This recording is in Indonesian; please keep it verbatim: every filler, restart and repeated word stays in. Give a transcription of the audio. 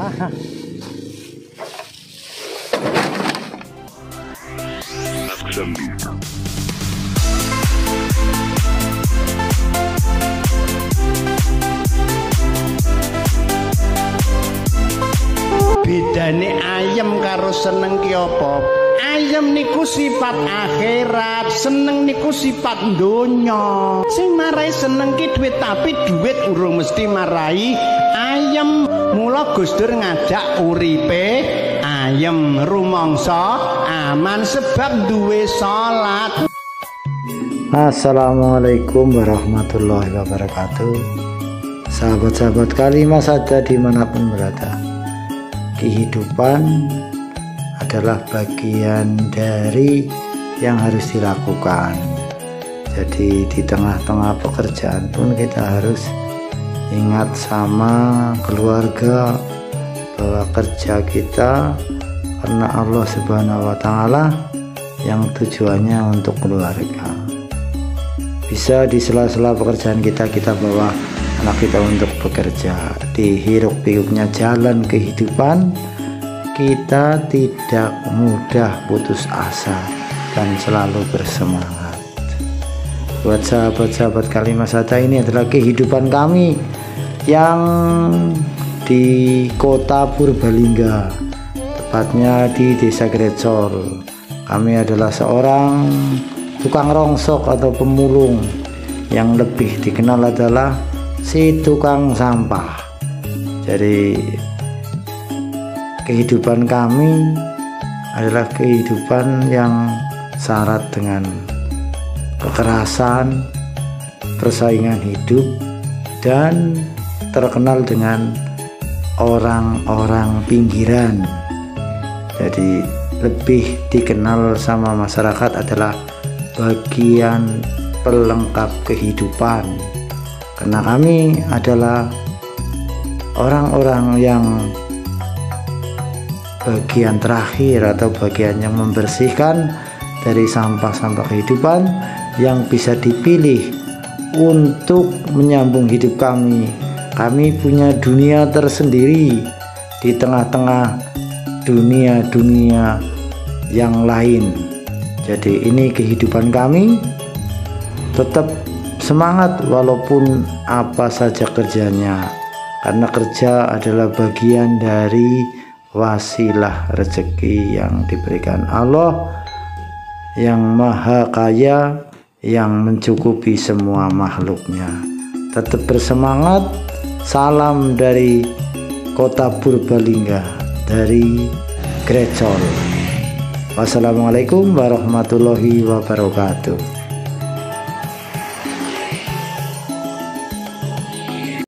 Ah. Bedane ayam karo seneng ki apa? Ayam niku sifat akhirat, seneng niku sifat donya. Sing marai seneng ki duit, tapi duit urung mesti marai ayam. Mula Gus Dur ngajak uripe ayam rumangsa aman sebab duwe salat. Assalamualaikum warahmatullahi wabarakatuh. Sahabat-sahabat Kalimah Sada dimanapun berada, kehidupan adalah bagian dari yang harus dilakukan. Jadi di tengah-tengah pekerjaan pun kita harus ingat sama keluarga bahwa kerja kita karena Allah Subhanahu wa Ta'ala yang tujuannya untuk keluarga. Bisa di sela-sela pekerjaan kita kita bawa anak kita untuk bekerja. Di hiruk pikuknya jalan kehidupan kita tidak mudah putus asa dan selalu bersemangat. Buat sahabat-sahabat Kalimah Sada, ini adalah kehidupan kami yang di kota Purbalingga, tepatnya di Desa Grecol. Kami adalah seorang tukang rongsok atau pemulung, yang lebih dikenal adalah si tukang sampah. Jadi kehidupan kami adalah kehidupan yang syarat dengan kekerasan, persaingan hidup, dan terkenal dengan orang-orang pinggiran. Jadi lebih dikenal sama masyarakat adalah bagian pelengkap kehidupan, karena kami adalah orang-orang yang bagian terakhir atau bagian yang membersihkan dari sampah-sampah kehidupan yang bisa dipilih untuk menyambung hidup kami. Kami punya dunia tersendiri di tengah-tengah dunia-dunia yang lain. Jadi ini kehidupan kami, tetap semangat walaupun apa saja kerjanya, karena kerja adalah bagian dari wasilah rezeki yang diberikan Allah yang maha kaya, yang mencukupi semua makhluknya. Tetap bersemangat. Salam dari kota Purbalingga, dari Grecol. Wassalamualaikum warahmatullahi wabarakatuh.